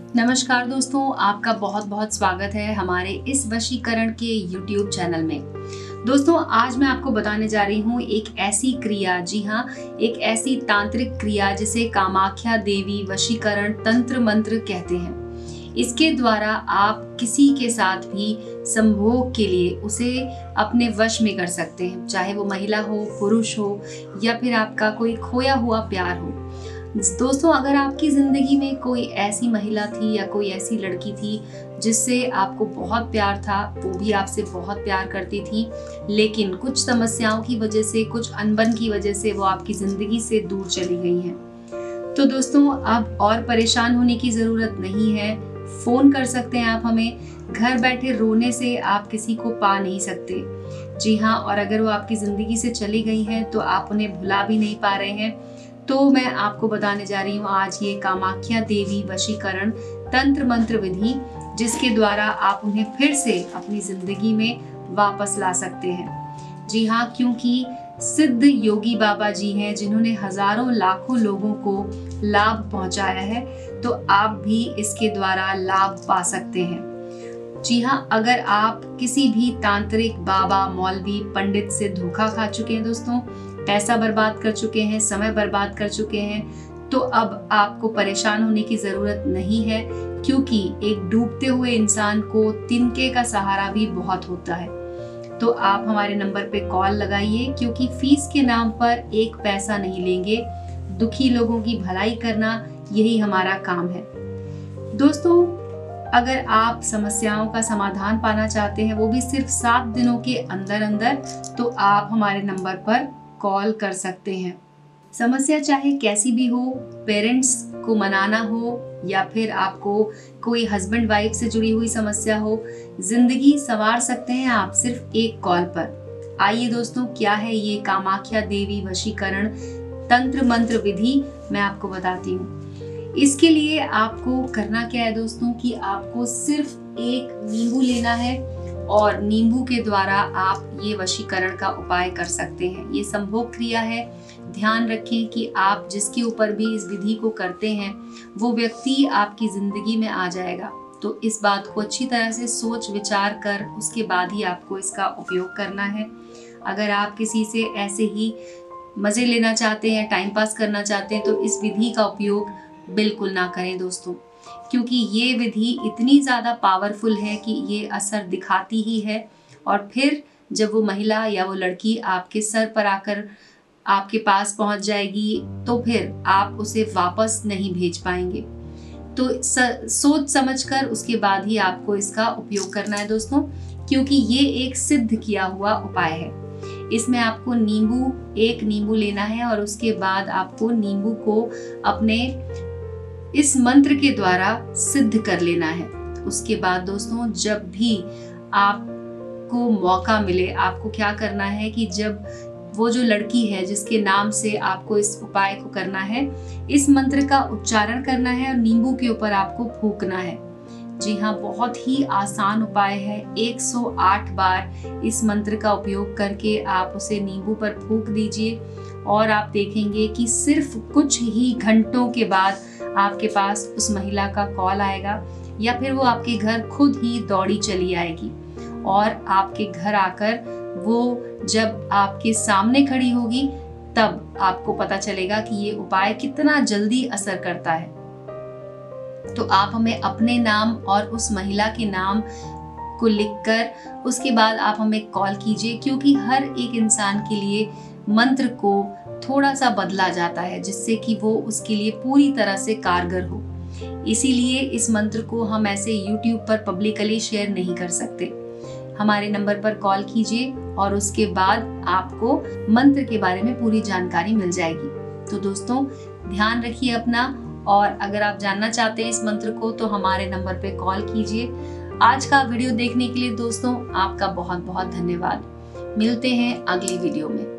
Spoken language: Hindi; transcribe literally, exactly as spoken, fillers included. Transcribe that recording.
नमस्कार दोस्तों, आपका बहुत बहुत स्वागत है हमारे इस वशीकरण के यूट्यूब चैनल में। दोस्तों, आज मैं आपको बताने जा रही हूँ एक ऐसी क्रिया, जी हाँ, एक ऐसी तांत्रिक क्रिया जिसे कामाख्या देवी वशीकरण तंत्र मंत्र कहते हैं। इसके द्वारा आप किसी के साथ भी संभोग के लिए उसे अपने वश में कर सकते हैं, चाहे वो महिला हो, पुरुष हो या फिर आपका कोई खोया हुआ प्यार हो। दोस्तों, अगर आपकी जिंदगी में कोई ऐसी महिला थी या कोई ऐसी लड़की थी जिससे आपको बहुत प्यार था, वो भी आपसे बहुत प्यार करती थी, लेकिन कुछ समस्याओं की वजह से, कुछ अनबन की वजह से वो आपकी जिंदगी से दूर चली गई हैं, तो दोस्तों अब और परेशान होने की जरूरत नहीं है। फोन कर सकते हैं आप हमें। घर बैठे रोने से आप किसी को पा नहीं सकते, जी हाँ। और अगर वो आपकी जिंदगी से चली गई हैं तो आप उन्हें भुला भी नहीं पा रहे हैं। तो मैं आपको बताने जा रही हूँ आज ये कामाख्या देवी वशीकरण तंत्र मंत्र विधि, जिसके द्वारा आप उन्हें फिर से अपनी जिंदगी में वापस ला सकते हैं। जी हाँ, क्योंकि सिद्ध योगी बाबा जी हैं जिन्होंने हजारों लाखों लोगों को लाभ पहुंचाया है, तो आप भी इसके द्वारा लाभ पा सकते हैं। जी हाँ, अगर आप किसी भी तांत्रिक बाबा, मौलवी, पंडित से धोखा खा चुके हैं दोस्तों, पैसा बर्बाद कर चुके हैं, समय बर्बाद कर चुके हैं, तो अब आपको परेशान होने की जरूरत नहीं है, क्योंकि एक डूबते हुए इंसान को तिनके का सहारा भी बहुत होता है। तो आप हमारे नंबर पे कॉल लगाइए, क्योंकि फीस के नाम पर एक पैसा नहीं लेंगे। दुखी लोगों की भलाई करना यही हमारा काम है। दोस्तों, अगर आप समस्याओं का समाधान पाना चाहते हैं, वो भी सिर्फ सात दिनों के अंदर अंदर, तो आप हमारे नंबर पर कॉल कर सकते हैं। समस्या चाहे कैसी भी हो, पेरेंट्स को मनाना हो या फिर आपको कोई हस्बैंड वाइफ से जुड़ी हुई समस्या हो, जिंदगी संवार सकते हैं आप सिर्फ एक कॉल पर। आइए दोस्तों, क्या है ये कामाख्या देवी वशीकरण तंत्र मंत्र विधि, मैं आपको बताती हूँ। इसके लिए आपको करना क्या है दोस्तों, कि आपको सिर्फ एक नींबू लेना है और नींबू के द्वारा आप ये वशीकरण का उपाय कर सकते हैं। ये संभोग क्रिया है। ध्यान रखें कि आप जिसके ऊपर भी इस विधि को करते हैं, वो व्यक्ति आपकी जिंदगी में आ जाएगा। तो इस बात को अच्छी तरह से सोच विचार कर उसके बाद ही आपको इसका उपयोग करना है। अगर आप किसी से ऐसे ही मजे लेना चाहते हैं, टाइम पास करना चाहते हैं, तो इस विधि का उपयोग बिल्कुल ना करें दोस्तों, क्योंकि ये विधि इतनी ज़्यादा पावरफुल है कि ये असर दिखाती ही है। और फिर जब वो महिला या वो लड़की आपके सर पर आकर आपके पास पहुंच जाएगी, तो फिर आप उसे वापस नहीं भेज पाएंगे। तो सोच समझकर उसके बाद ही आपको इसका उपयोग करना है दोस्तों, क्योंकि ये एक सिद्ध किया हुआ उपाय है। इसमें आपको नींबू, एक नींबू लेना है और उसके बाद आपको नींबू को अपने इस मंत्र के द्वारा सिद्ध कर लेना है। उसके बाद दोस्तों, जब भी आपको मौका मिले, आपको क्या करना है कि जब वो जो लड़की है जिसके नाम से आपको इस उपाय को करना है, इस मंत्र का उच्चारण करना है और नींबू के ऊपर आपको फूंकना है। जी हाँ, बहुत ही आसान उपाय है। एक सौ आठ बार इस मंत्र का उपयोग करके आप उसे नींबू पर फूंक दीजिए और आप देखेंगे कि सिर्फ कुछ ही घंटों के बाद आपके पास उस महिला का कॉल आएगा, या फिर वो आपके घर खुद ही दौड़ी चली आएगी और आपके घर आकर वो जब आपके सामने खड़ी होगी, तब आपको पता चलेगा कि ये उपाय कितना जल्दी असर करता है। तो आप हमें अपने नाम और उस महिला के नाम को लिखकर उसके बाद आप हमें कॉल कीजिए, क्योंकि हर एक इंसान के लिए मंत्र को थोड़ा सा बदला जाता है, जिससे कि वो उसके लिए पूरी तरह से कारगर हो। इसीलिए इस मंत्र को हम ऐसे यूट्यूब पर पब्लिकली शेयर नहीं कर सकते। हमारे नंबर पर कॉल कीजिए और उसके बाद आपको मंत्र के बारे में पूरी जानकारी मिल जाएगी। तो दोस्तों, ध्यान रखिए अपना, और अगर आप जानना चाहते हैं इस मंत्र को, तो हमारे नंबर पे कॉल कीजिए। आज का वीडियो देखने के लिए दोस्तों आपका बहुत बहुत धन्यवाद। मिलते हैं अगली वीडियो में।